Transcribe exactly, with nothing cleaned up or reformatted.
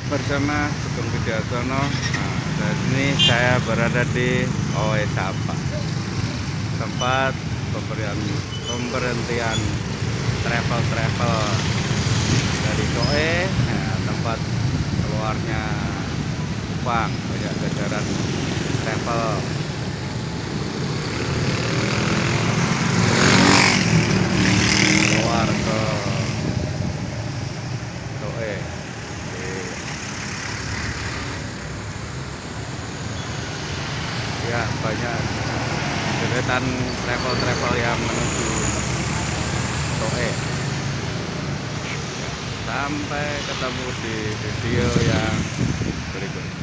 bersama Sugeng Widiartono. Nah, dan ini saya berada di Oe Sapa, tempat pemberian pemberhentian travel-travel dari Oe, nah, tempat keluarnya Kupang, banyak jajaran travel. Keluar ke Oe. Ya, banyak deretan travel-travel yang menuju Toe. Sampai ketemu di video yang berikut.